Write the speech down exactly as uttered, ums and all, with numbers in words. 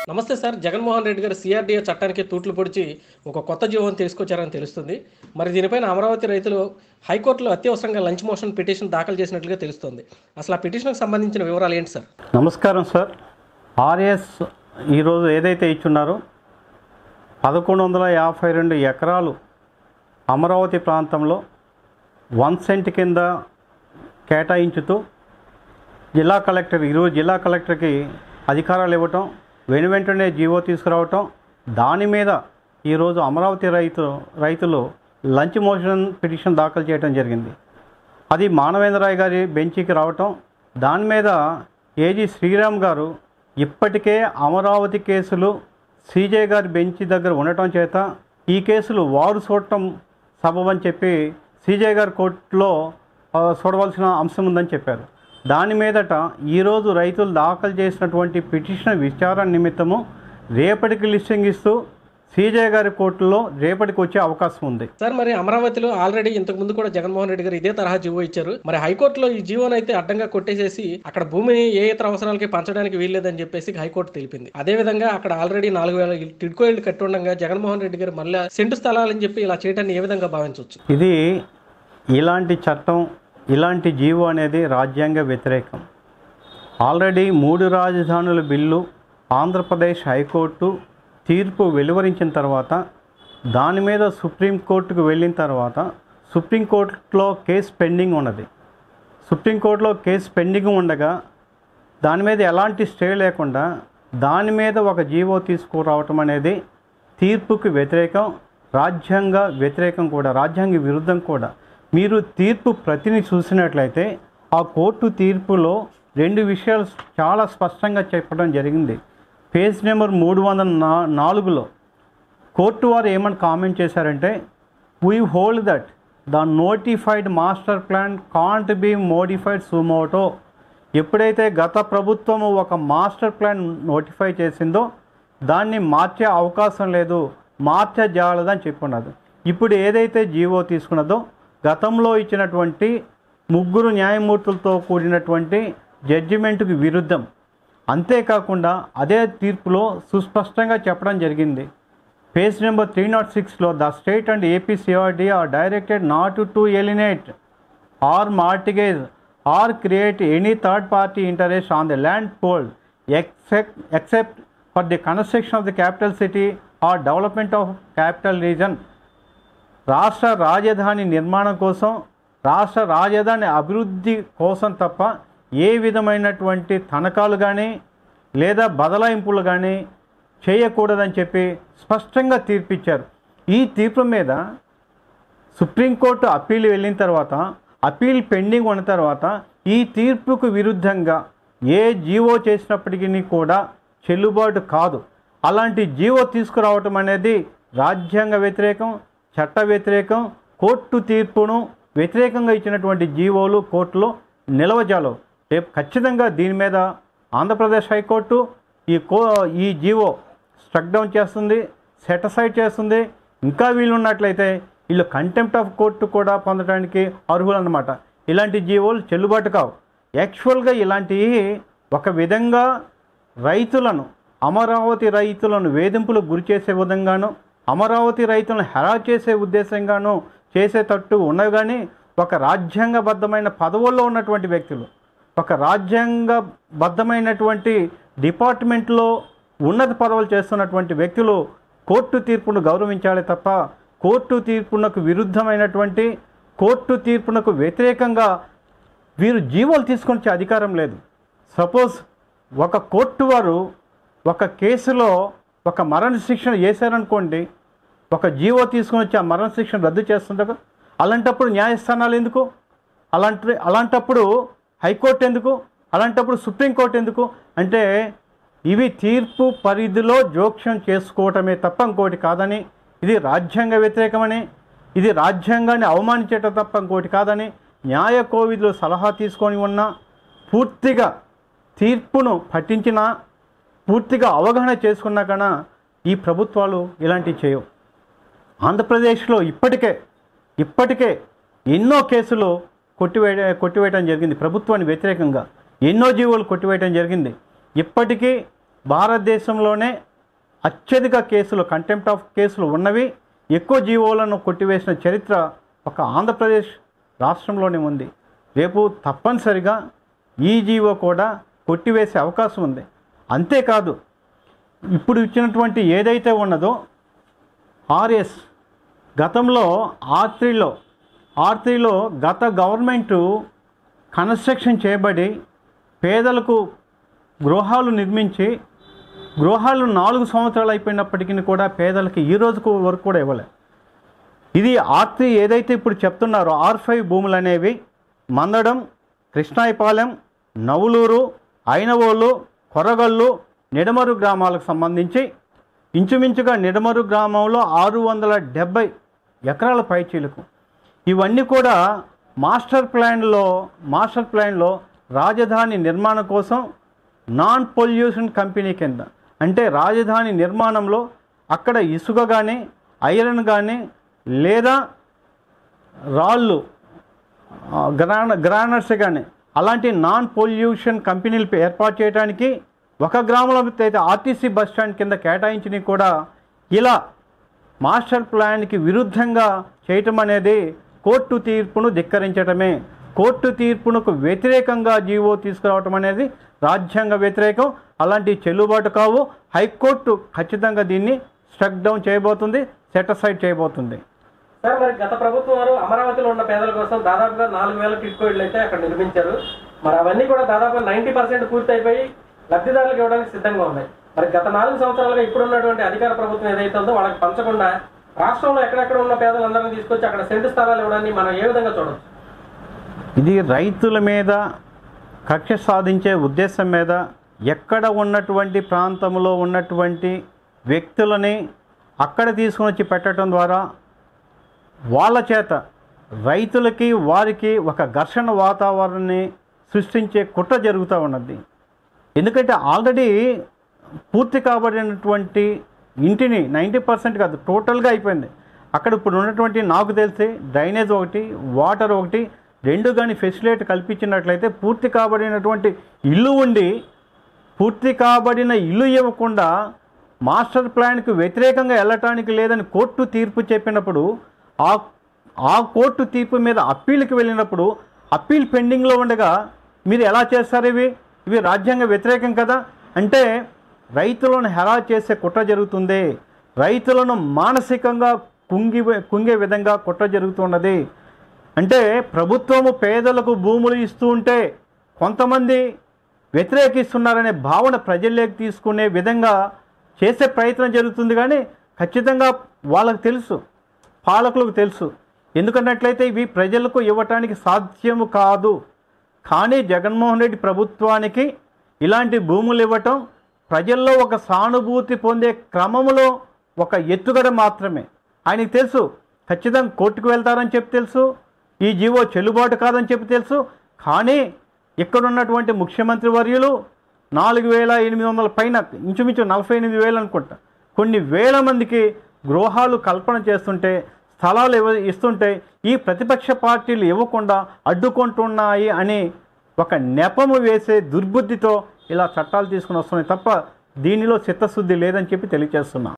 నమస్తే సార్. జగన్మోహన్ రెడ్డి గారు సిఆర్డీఏ చట్టానికి తూట్లు పొడిచి ఒక కొత్త జీవోని తీసుకొచ్చారని తెలుస్తుంది. మరి దీనిపైన అమరావతి రైతులు హైకోర్టులో అత్యవసరంగా లంచ్ మోషన్ పిటిషన్ దాఖలు చేసినట్లుగా తెలుస్తుంది. అసలు ఆ పిటిషన్కి సంబంధించిన వివరాలు ఏంటి సార్? నమస్కారం సార్. ఆర్ఎస్ ఈరోజు ఏదైతే ఇచ్చున్నారో పదకొండు వందల యాభై రెండు ఎకరాలు అమరావతి ప్రాంతంలో వన్ సెంట్ కింద కేటాయించుతూ జిల్లా కలెక్టర్ ఈరోజు జిల్లా కలెక్టర్కి అధికారాలు ఇవ్వటం, వెను వెంటనే జీవో తీసుకురావటం, దాని మీద ఈరోజు అమరావతి రైతు రైతులు లంచ్ మోషన్ పిటిషన్ దాఖలు చేయడం జరిగింది. అది మానవేంద్రరాయ్ గారి బెంచ్కి రావటం, దాని మీద ఏజీ శ్రీరామ్ గారు ఇప్పటికే అమరావతి కేసులు సీజే గారి బెంచ్ దగ్గర ఉండటం చేత ఈ కేసులు వారు చూడటం సబబని చెప్పి సీజే గారి కోర్టులో చూడవలసిన అంశం ఉందని చెప్పారు. దాని మీదట ఈరోజు రైతులు దాఖలు చేసినటువంటి పిటిషన్ విచారణ నిమిత్తము రేపటికి లిస్టింగ్ ఇస్తూ సీజే గారి కోర్టులో రేపటికి వచ్చే అవకాశం ఉంది. సార్, మరి అమరావతిలో ఆల్రెడీ ఇంతకు ముందు కూడా జగన్మోహన్ రెడ్డి గారు ఇదే తరహా జీవో ఇచ్చారు. మరి హైకోర్టులో ఈ జీవోను అయితే అడ్డంగా కొట్టేసేసి అక్కడ భూమిని ఏ ఇతర అవసరాలకి పంచడానికి వీల్లేదని చెప్పేసి హైకోర్టు తెలిపింది. అదేవిధంగా అక్కడ ఆల్రెడీ నాలుగు వేల టిడ్కో ఇళ్లు కట్టి ఉండగా జగన్మోహన్ రెడ్డి గారు మళ్ళీ సెంటు స్థలాలని చెప్పి ఇలా చేయడాన్ని ఏ విధంగా భావించవచ్చు? ఇది ఇలాంటి చట్టం, ఇలాంటి జీవో అనేది రాజ్యాంగ వ్యతిరేకం. ఆల్రెడీ మూడు రాజధానుల బిల్లు ఆంధ్రప్రదేశ్ హైకోర్టు తీర్పు వెలువరించిన తర్వాత దాని మీద సుప్రీంకోర్టుకు వెళ్ళిన తర్వాత సుప్రీంకోర్టులో కేసు పెండింగ్ ఉన్నది. సుప్రీంకోర్టులో కేసు పెండింగ్ ఉండగా దాని మీద ఎలాంటి స్టే లేకుండా దాని మీద ఒక జీవో తీసుకురావటం అనేది తీర్పుకి వ్యతిరేకం, రాజ్యాంగ వ్యతిరేకం కూడా, రాజ్యాంగ విరుద్ధం కూడా. మీరు తీర్పు ప్రతిని చూసినట్లయితే ఆ కోర్టు తీర్పులో రెండు విషయాలు చాలా స్పష్టంగా చెప్పడం జరిగింది. పేజ్ నెంబర్ మూడు వందల నా నాలుగులో కోర్టు వారు ఏమని కామెంట్ చేశారంటే, we hold that the notified master plan can't be modified suo motu. ఎప్పుడైతే గత ప్రభుత్వం ఒక మాస్టర్ ప్లాన్ నోటిఫై చేసిందో దాన్ని మార్చే అవకాశం లేదు, మార్చజాలదని చెప్పున్నది. ఇప్పుడు ఏదైతే జీవో తీసుకున్నదో గతంలో ఇచ్చినటువంటి ముగ్గురు న్యాయమూర్తులతో కూడినటువంటి జడ్జిమెంట్కి విరుద్ధం. అంతేకాకుండా అదే తీర్పులో సుస్పష్టంగా చెప్పడం జరిగింది. పేజ్ నెంబర్ త్రీ నాట్ సిక్స్లో the state and AP CRD are directed not to alienate or mortgage or create any third party interest on the land pooled except except for the construction of the capital city or development of capital region. రాష్ట్ర రాజధాని నిర్మాణం కోసం, రాష్ట్ర రాజధాని అభివృద్ధి కోసం తప్ప ఏ విధమైనటువంటి తనఖాలు కానీ లేదా బదలాయింపులు కానీ చేయకూడదని చెప్పి స్పష్టంగా తీర్పిచ్చారు. ఈ తీర్పు మీద సుప్రీంకోర్టు అప్పీల్ వెళ్ళిన తర్వాత, అప్పీల్ పెండింగ్ ఉన్న తర్వాత ఈ తీర్పుకు విరుద్ధంగా ఏ జీవో చేసినప్పటికీ కూడా చెల్లుబాటు కాదు. అలాంటి జీవో తీసుకురావటం అనేది రాజ్యాంగ వ్యతిరేకం, చట్ట వ్యతిరేకం. కోర్టు తీర్పును వ్యతిరేకంగా ఇచ్చినటువంటి జీవోలు కోర్టులో నిలవజాలవు. రేపు ఖచ్చితంగా దీని మీద ఆంధ్రప్రదేశ్ హైకోర్టు ఈ కో ఈ జీవో స్ట్రక్ డౌన్ చేస్తుంది, సెటిసైడ్ చేస్తుంది. ఇంకా వీళ్ళు ఉన్నట్లయితే వీళ్ళు కంటెంప్ట్ ఆఫ్ కోర్టు కూడా పొందడానికి అర్హులు అన్నమాట. ఇలాంటి జీవోలు చెల్లుబాటు కావు. యాక్చువల్గా ఇలాంటివి ఒక విధంగా రైతులను, అమరావతి రైతులను వేధింపులకు గురి చేసే విధంగాను, అమరావతి రైతులను హెరాస్ చేసే ఉద్దేశంగాను చేసేటట్టు ఉన్నవి. కానీ ఒక రాజ్యాంగబద్ధమైన పదవుల్లో ఉన్నటువంటి వ్యక్తులు, ఒక రాజ్యాంగబద్ధమైనటువంటి డిపార్ట్మెంట్లో ఉన్నత పదవులు చేస్తున్నటువంటి వ్యక్తులు కోర్టు తీర్పును గౌరవించాలి తప్ప కోర్టు తీర్పునకు విరుద్ధమైనటువంటి, కోర్టు తీర్పునకు వ్యతిరేకంగా వీరు జీవోలు తీసుకొని వచ్చే అధికారం లేదు. సపోజ్ ఒక కోర్టు వారు ఒక కేసులో ఒక మరణ శిక్షణ చేశారనుకోండి, ఒక జీవో తీసుకొని వచ్చి ఆ మరణ శిక్షణ రద్దు చేస్తుంటారు. అలాంటప్పుడు న్యాయస్థానాలు ఎందుకు? అలాంటి అలాంటప్పుడు హైకోర్టు ఎందుకు? అలాంటప్పుడు సుప్రీంకోర్టు ఎందుకు? అంటే ఇవి తీర్పు పరిధిలో జోక్యం చేసుకోవటమే తప్ప ఇంకోటి కాదని, ఇది రాజ్యాంగ వ్యతిరేకమని, ఇది రాజ్యాంగాన్ని అవమానించేట తప్ప ఇంకోటి కాదని న్యాయ కోవిదులు సలహా తీసుకొని ఉన్నా, పూర్తిగా తీర్పును పఠించినా, పూర్తిగా అవగాహన చేసుకున్నా కన్నా ఈ ప్రభుత్వాలు ఇలాంటివి చేయవు. ఆంధ్రప్రదేశ్లో ఇప్పటికే ఇప్పటికే ఎన్నో కేసులు కొట్టివేయ కొట్టివేయడం జరిగింది. ప్రభుత్వానికి వ్యతిరేకంగా ఎన్నో జీవోలు కొట్టివేయడం జరిగింది. ఇప్పటికీ భారతదేశంలోనే అత్యధిక కేసులు కంటెంప్ట్ ఆఫ్ కేసులు ఉన్నవి, ఎక్కువ జీవోలను కొట్టివేసిన చరిత్ర ఒక ఆంధ్రప్రదేశ్ రాష్ట్రంలోనే ఉంది. రేపు తప్పనిసరిగా ఈ జీవో కూడా కొట్టివేసే అవకాశం ఉంది. అంతేకాదు, ఇప్పుడు ఇచ్చినటువంటి ఏదైతే ఉన్నదో ఆర్ఎస్, గతంలో ఆర్ త్రీలో ఆర్ త్రీలో గత గవర్నమెంటు కన్స్ట్రక్షన్ చేయబడి పేదలకు గృహాలు నిర్మించి గృహాలు నాలుగు సంవత్సరాలు అయిపోయినప్పటికీ కూడా పేదలకు ఈ రోజుకు వరకు కూడా ఇవ్వలేదు. ఇది ఆర్ త్రీ ఏదైతే ఇప్పుడు చెప్తున్నారో ఆర్ ఫైవ్ భూములు అనేవి మందడం, కృష్ణాయపాలెం, నవులూరు, ఐనవోలు, కొరగల్లు, నిడమరు గ్రామాలకు సంబంధించి ఇంచుమించుగా నిడమరు గ్రామంలో ఆరు వందల డెబ్బై ఎకరాల పైచీలకు ఇవన్నీ కూడా మాస్టర్ ప్లాన్లో మాస్టర్ ప్లాన్లో రాజధాని నిర్మాణం కోసం నాన్ పొల్యూషన్ కంపెనీ కింద, అంటే రాజధాని నిర్మాణంలో అక్కడ ఇసుక కానీ ఐరన్ కానీ లేదా రాళ్ళు గ్రాన గ్రానర్స్ కానీ అలాంటి నాన్ పొల్యూషన్ కంపెనీలు ఏర్పాటు చేయడానికి ఒక గ్రామంలో అయితే ఆర్టీసీ బస్ స్టాండ్ కింద కేటాయించినవి కూడా ఇలా మాస్టర్ ప్లాన్కి విరుద్ధంగా చేయటం అనేది కోర్టు తీర్పును ధిక్కరించటమే. కోర్టు తీర్పునకు వ్యతిరేకంగా జీవో తీసుకురావటం అనేది రాజ్యాంగ వ్యతిరేకం. అలాంటి చెల్లుబాటు కావు. హైకోర్టు ఖచ్చితంగా దీన్ని స్ట్రక్ డౌన్ చేయబోతుంది, సెటిసైడ్ చేయబోతుంది. సార్, మరి గత ప్రభుత్వం వారు అమరావతిలో ఉన్న పేదల కోసం దాదాపుగా నాలుగు వేల టిట్కో ఇళ్ళు అయితే అక్కడ నిర్మించారు. మరి అవన్నీ కూడా దాదాపు నైంటీ పర్సెంట్ పూర్తి అయిపోయి లబ్ధిదారులకు ఇవ్వడానికి సిద్ధంగా ఉన్నాయి. మరి గత నాలుగు సంవత్సరాలుగా ఇప్పుడున్నటువంటి అధికార ప్రభుత్వం ఏదైతే ఉందో వాళ్ళకి పంచకుండా రాష్ట్రంలో ఎక్కడెక్కడ ఉన్న పేదలందరినీ తీసుకొచ్చి అక్కడ సెంటు స్థలాలు ఇవ్వడాన్ని మనం ఏ విధంగా చూడవచ్చు? ఇది రైతుల మీద కక్ష సాధించే ఉద్దేశం మీద ఎక్కడ ఉన్నటువంటి ప్రాంతంలో ఉన్నటువంటి వ్యక్తులని అక్కడ తీసుకుని వచ్చి పెట్టడం ద్వారా వాళ్ళ చేత రైతులకి వారికి ఒక ఘర్షణ వాతావరణాన్ని సృష్టించే కుట్ర జరుగుతూ ఉన్నది. ఎందుకంటే ఆల్రెడీ పూర్తి కాబడినటువంటి ఇంటిని నైంటీ పర్సెంట్ కాదు టోటల్గా అయిపోయింది. అక్కడ ఇప్పుడు ఉన్నటువంటి నాకు తెలిసి డ్రైనేజ్ ఒకటి, వాటర్ ఒకటి, రెండు కానీ ఫెసిలిటీ కల్పించినట్లయితే పూర్తి కాబడినటువంటి ఇల్లు ఉండి పూర్తి కాబడిన ఇల్లు ఇవ్వకుండా మాస్టర్ ప్లాన్కి వ్యతిరేకంగా వెళ్ళటానికి లేదని కోర్టు తీర్పు చెప్పినప్పుడు ఆ ఆ కోర్టు తీర్పు మీద అప్పీల్కి వెళ్ళినప్పుడు అప్పీల్ పెండింగ్లో ఉండగా మీరు ఎలా చేస్తారు? ఇవి ఇవి రాజ్యాంగ వ్యతిరేకం కదా. అంటే రైతులను హెరా చేసే కుట్ర జరుగుతుంది. రైతులను మానసికంగా కుంగి కుంగే విధంగా కుట్ర జరుగుతున్నది. అంటే ప్రభుత్వము పేదలకు భూములు ఇస్తూ ఉంటే కొంతమంది వ్యతిరేకిస్తున్నారనే భావన ప్రజల్లోకి తీసుకునే విధంగా చేసే ప్రయత్నం జరుగుతుంది. కానీ ఖచ్చితంగా వాళ్ళకు తెలుసు, పాలకులకు తెలుసు. ఎందుకన్నట్లయితే ఇవి ప్రజలకు ఇవ్వటానికి సాధ్యము కాదు. కానీ జగన్మోహన్ రెడ్డి ప్రభుత్వానికి ఇలాంటి భూములు ఇవ్వటం ప్రజల్లో ఒక సానుభూతి పొందే క్రమంలో ఒక ఎత్తుగడ మాత్రమే. ఆయనకి తెలుసు ఖచ్చితంగా కోర్టుకు వెళ్తారని చెప్పి తెలుసు, ఈ జీవో చెల్లుబాటు కాదని చెప్పి తెలుసు. కానీ ఇక్కడున్నటువంటి ముఖ్యమంత్రి వర్యులు నాలుగు వేల ఎనిమిది వందల పైన ఇంచుమించు నలభై ఎనిమిది వేలు అనుకుంటా కొన్ని వేల మందికి గృహాలు కల్పన చేస్తుంటే, స్థలాలు ఇవ్వ ఇస్తుంటే ఈ ప్రతిపక్ష పార్టీలు ఇవ్వకుండా అడ్డుకుంటున్నాయి అని ఒక నెపము వేసే దుర్బుద్ధితో ఇలా చట్టాలు తీసుకుని వస్తున్నాయి తప్ప దీనిలో చిత్తశుద్ధి లేదని చెప్పి తెలియజేస్తున్నా.